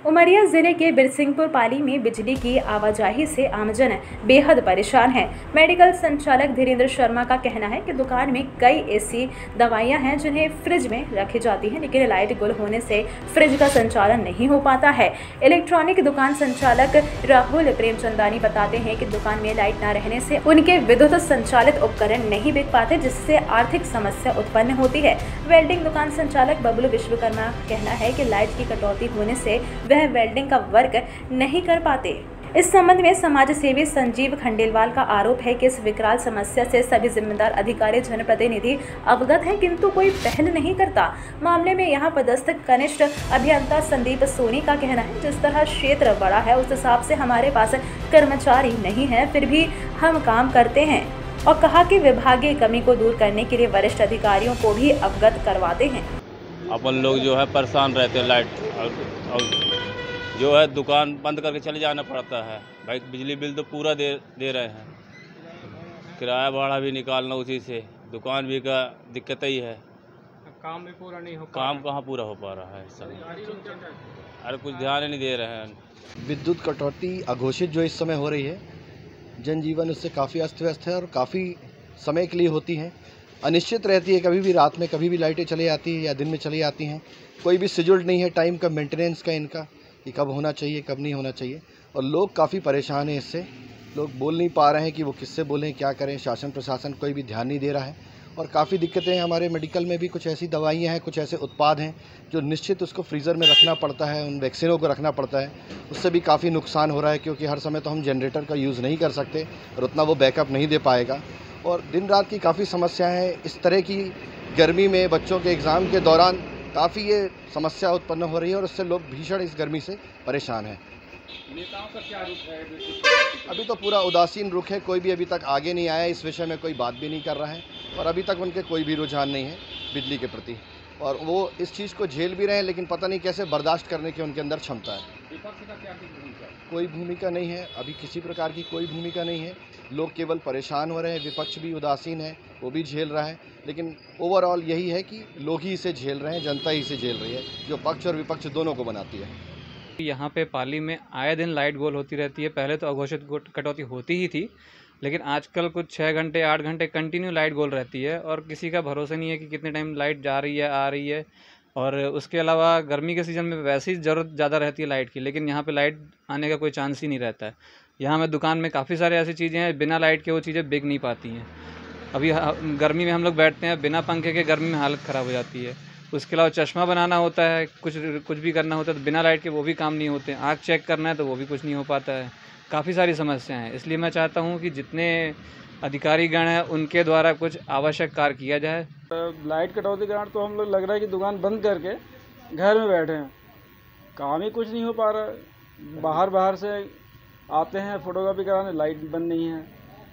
उमरिया जिले के बिरसिंहपुर पाली में बिजली की आवाजाही से आमजन बेहद परेशान है। मेडिकल संचालक धीरेन्द्र शर्मा का कहना है कि दुकान में कई ऐसी दवाइयां हैं जिन्हें फ्रिज में रखी जाती हैं, लेकिन लाइट गुल होने से फ्रिज का संचालन नहीं हो पाता है। इलेक्ट्रॉनिक दुकान संचालक राहुल प्रेमचंदानी बताते हैं कि दुकान में लाइट न रहने से उनके विद्युत संचालित उपकरण नहीं बिक पाते, जिससे आर्थिक समस्या उत्पन्न होती है। वेल्डिंग दुकान संचालक बबलू विश्वकर्मा का कहना है कि लाइट की कटौती होने से वह वेल्डिंग का वर्क नहीं कर पाते। इस संबंध में समाज सेवी संजीव खंडेलवाल का आरोप है कि इस विकराल समस्या से सभी जिम्मेदार अधिकारी जनप्रतिनिधि अवगत हैं, किंतु कोई पहल नहीं करता। मामले में यहां पदस्थ कनिष्ठ अभियंता संदीप सोनी का कहना है, जिस तरह क्षेत्र बड़ा है उस हिसाब से हमारे पास कर्मचारी नहीं है, फिर भी हम काम करते हैं, और कहा कि विभागीय कमी को दूर करने के लिए वरिष्ठ अधिकारियों को भी अवगत करवाते हैं। अपन लोग जो है परेशान रहते हैं, लाइट और जो है दुकान बंद करके चले जाना पड़ता है। भाई बिजली बिल तो पूरा दे रहे हैं, किराया भाड़ा भी निकालना उसी से, दुकान भी का दिक्कत ही है। काम भी पूरा नहीं हो पा काम कहाँ पूरा हो पा रहा है सब, अरे कुछ ध्यान ही नहीं दे रहे हैं। विद्युत कटौती अघोषित जो इस समय हो रही है, जनजीवन उससे काफ़ी अस्त व्यस्त है और काफ़ी समय के लिए होती है, अनिश्चित रहती है। कभी भी रात में कभी भी लाइटें चली आती हैं या दिन में चली आती हैं, कोई भी शेड्यूल्ड नहीं है टाइम का, मेंटेनेंस का इनका, कि कब होना चाहिए कब नहीं होना चाहिए। और लोग काफ़ी परेशान हैं इससे, लोग बोल नहीं पा रहे हैं कि वो किससे बोलें, क्या करें। शासन प्रशासन कोई भी ध्यान नहीं दे रहा है और काफ़ी दिक्कतें हैं। हमारे मेडिकल में भी कुछ ऐसी दवाइयाँ हैं, कुछ ऐसे उत्पाद हैं जो निश्चित उसको फ्रीज़र में रखना पड़ता है, उन वैक्सीनों को रखना पड़ता है, उससे भी काफ़ी नुकसान हो रहा है, क्योंकि हर समय तो हम जनरेटर का यूज़ नहीं कर सकते और उतना वो बैकअप नहीं दे पाएगा। और दिन रात की काफ़ी समस्याएं हैं। इस तरह की गर्मी में बच्चों के एग्ज़ाम के दौरान काफ़ी ये समस्या उत्पन्न हो रही है और उससे लोग भीषण इस गर्मी से परेशान हैं। नेताओं का क्या रुख है? अभी तो पूरा उदासीन रुख है, कोई भी अभी तक आगे नहीं आया, इस विषय में कोई बात भी नहीं कर रहा है और अभी तक उनके कोई भी रुझान नहीं है बिजली के प्रति, और वो इस चीज़ को झेल भी रहे हैं, लेकिन पता नहीं कैसे बर्दाश्त करने की उनके अंदर क्षमता है। विपक्ष का क्या भूमिका? कोई भूमिका नहीं है, अभी किसी प्रकार की कोई भूमिका नहीं है। लोग केवल परेशान हो रहे हैं, विपक्ष भी उदासीन है, वो भी झेल रहा है, लेकिन ओवरऑल यही है कि लोग ही इसे झेल रहे हैं, जनता ही इसे झेल रही है, जो पक्ष और विपक्ष दोनों को बनाती है। यहाँ पे पाली में आए दिन लाइट गोल होती रहती है। पहले तो अघोषित कटौती होती ही थी, लेकिन आजकल कुछ 6 घंटे 8 घंटे कंटिन्यू लाइट गोल रहती है और किसी का भरोसा नहीं है कि कितने टाइम लाइट जा रही है आ रही है। और उसके अलावा गर्मी के सीज़न में वैसे ही ज़रूरत ज़्यादा रहती है लाइट की, लेकिन यहाँ पे लाइट आने का कोई चांस ही नहीं रहता है। यहाँ में दुकान में काफ़ी सारे ऐसी चीज़ें हैं, बिना लाइट के वो चीज़ें बिक नहीं पाती हैं। अभी गर्मी में हम लोग बैठते हैं, बिना पंखे के गर्मी में हालत ख़राब हो जाती है। उसके अलावा चश्मा बनाना होता है, कुछ भी करना होता है तो बिना लाइट के वो भी काम नहीं होते। आँख चेक करना है तो वो भी कुछ नहीं हो पाता है। काफ़ी सारी समस्याएं हैं, इसलिए मैं चाहता हूं कि जितने अधिकारीगण हैं उनके द्वारा कुछ आवश्यक कार्य किया जाए। लाइट कटौती के कारण तो हम लोग लग रहा है कि दुकान बंद करके घर में बैठे हैं, काम ही कुछ नहीं हो पा रहा है। बाहर से आते हैं फोटोकॉपी कराने, लाइट बंद नहीं है,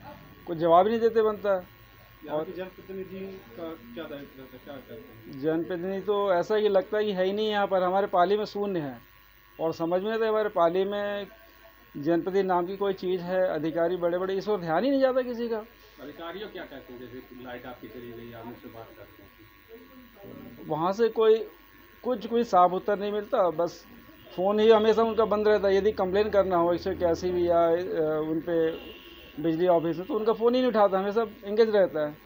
कुछ जवाब ही नहीं देते बनता है। और जनप्रतिनिधि का क्या दायित्व है, क्या करते हैं? जनप्रतिनिधि तो ऐसा ही लगता है कि है ही नहीं यहाँ पर। हमारे पाली में शून्य है और समझ में नहीं आता हमारे पाली में जनप्रतिनिधि नाम की कोई चीज़ है। अधिकारी बड़े बड़े, इस पर ध्यान ही नहीं जाता किसी का। अधिकारियों क्या कहते हैं? जैसे लाइट आपकी चली गई, आप मुझसे बात करते हैं, वहाँ से कोई साफ उत्तर नहीं मिलता, बस फ़ोन ही हमेशा उनका बंद रहता है। यदि कंप्लेन करना हो इससे कैसी भी या उन पे बिजली ऑफिस में, तो उनका फ़ोन ही नहीं उठाता, हमेशा इंगेज रहता है।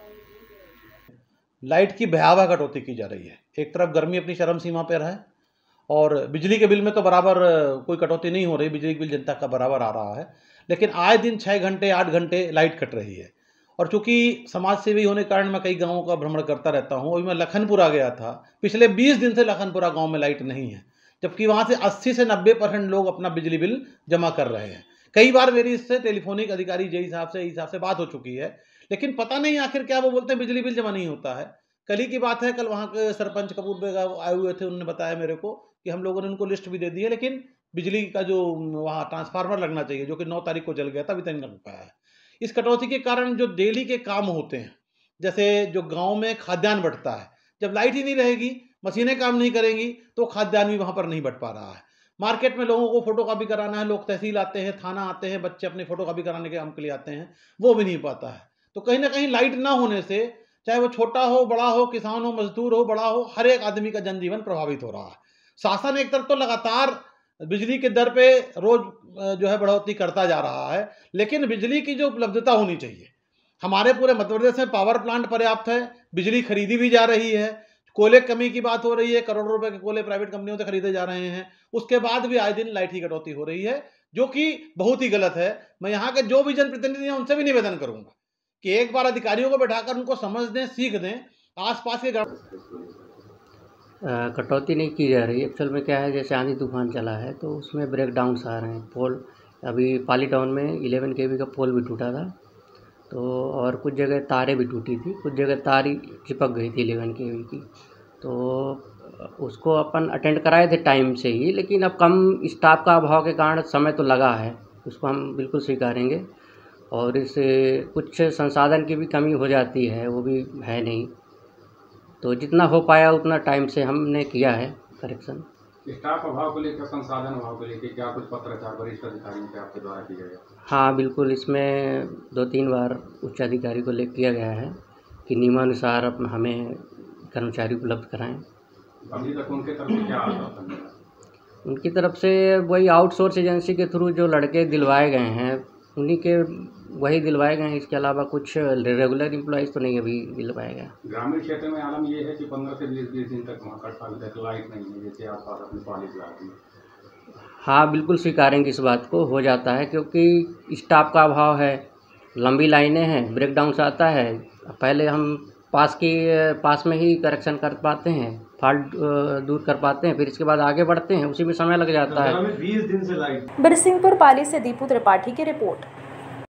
लाइट की भयावह कटौती की जा रही है। एक तरफ गर्मी अपनी चरम सीमा पर है और बिजली के बिल में तो बराबर कोई कटौती नहीं हो रही, बिजली के बिल जनता का बराबर आ रहा है, लेकिन आए दिन 6 घंटे 8 घंटे लाइट कट रही है। और चूंकि समाज सेवी होने के कारण मैं कई गाँवों का भ्रमण करता रहता हूँ। अभी मैं लखनपुरा गया था, पिछले 20 दिन से लखनपुरा गाँव में लाइट नहीं है, जबकि वहाँ से 80 से 90% लोग अपना बिजली बिल जमा कर रहे हैं। कई बार मेरी इससे टेलीफोनिक अधिकारी जे हिसाब से बात हो चुकी है, लेकिन पता नहीं आखिर क्या वो बोलते हैं बिजली बिल जमा नहीं होता है। कल ही की बात है, कल वहाँ के सरपंच कपूर बेगा आए हुए थे, उन्होंने बताया मेरे को कि हम लोगों ने उनको लिस्ट भी दे दी है, लेकिन बिजली का जो वहाँ ट्रांसफार्मर लगना चाहिए जो कि 9 तारीख को जल गया था, अभी तक नहीं लग पाया है। इस कटौती के कारण जो डेली के काम होते हैं, जैसे जो गाँव में खाद्यान्न बंटता है, जब लाइट ही नहीं रहेगी, मशीनें काम नहीं करेंगी, तो खाद्यान्न भी वहाँ पर नहीं बंट पा रहा है। मार्केट में लोगों को फोटोकॉपी कराना है, लोग तहसील आते हैं, थाना आते हैं, बच्चे अपने फोटोकॉपी कराने के काम के लिए आते हैं, वो भी नहीं पाता है। तो कहीं ना कहीं लाइट ना होने से, चाहे वो छोटा हो बड़ा हो, किसान हो मजदूर हो बड़ा हो, हर एक आदमी का जनजीवन प्रभावित हो रहा है। शासन एक तरफ तो लगातार बिजली के दर पे रोज जो है बढ़ोतरी करता जा रहा है, लेकिन बिजली की जो उपलब्धता होनी चाहिए, हमारे पूरे मध्य प्रदेश में पावर प्लांट पर्याप्त है, बिजली खरीदी भी जा रही है, कोयले कमी की बात हो रही है, करोड़ों रुपए के कोयले प्राइवेट कंपनियों से खरीदे जा रहे हैं, उसके बाद भी आए दिन लाइट की कटौती हो रही है, जो कि बहुत ही गलत है। मैं यहाँ के जो भी जनप्रतिनिधि हैं उनसे भी निवेदन करूंगा कि एक बार अधिकारियों को बैठाकर उनको समझ दें, सीख दें, आसपास के कटौती नहीं की जा रही। एक्चुअल में क्या है, जैसे आंधी तूफान चला है तो उसमें ब्रेकडाउन्स आ रहे हैं। पोल अभी पाली टाउन में 11 kV का पोल भी टूटा था, तो और कुछ जगह तारें भी टूटी थी, कुछ जगह तार ही चिपक गई थी 11 kV की, तो उसको अपन अटेंड कराए थे टाइम से ही, लेकिन अब कम स्टाफ का अभाव के कारण समय तो लगा है, उसको हम बिल्कुल स्वीकारेंगे। और इससे कुछ संसाधन की भी कमी हो जाती है, वो भी है नहीं, तो जितना हो पाया उतना टाइम से हमने किया है करेक्शन। स्टाफ अभाव को लेकर, संसाधन अभाव को लेकर क्या कुछ पत्राचार वरिष्ठ अधिकारियों से आपके द्वारा किया गया? हाँ बिल्कुल, इसमें 2-3 बार उच्च अधिकारी को किया गया है कि नियमानुसार हमें कर्मचारी उपलब्ध कराएं। अभी तक उनके तरफ से क्या आश्वासन मिला? उनकी तरफ से वही आउटसोर्स एजेंसी के थ्रू जो लड़के दिलवाए गए हैं उन्हीं के वही दिलवाए गए हैं, इसके अलावा कुछ रेगुलर एम्प्लॉइज़ तो नहीं अभी दिलवाया गया। ग्रामीण क्षेत्र में आलम ये है कि 15 से 20 दिन तक वहाँ तक लाइट नहीं है, जैसे आप पास अपनी पाली ब्लॉक में। हाँ बिल्कुल स्वीकारेंगे इस बात को, हो जाता है क्योंकि स्टाफ का अभाव है, लंबी लाइनें हैं, ब्रेकडाउन आता है। पहले हम पास में ही करेक्शन कर पाते हैं, फॉल्ट दूर कर पाते हैं, फिर इसके बाद आगे बढ़ते हैं, उसी में समय लग जाता है। 20 दिन से लाइट। बिरसिंहपुर पाली से दीपू त्रिपाठी की रिपोर्ट।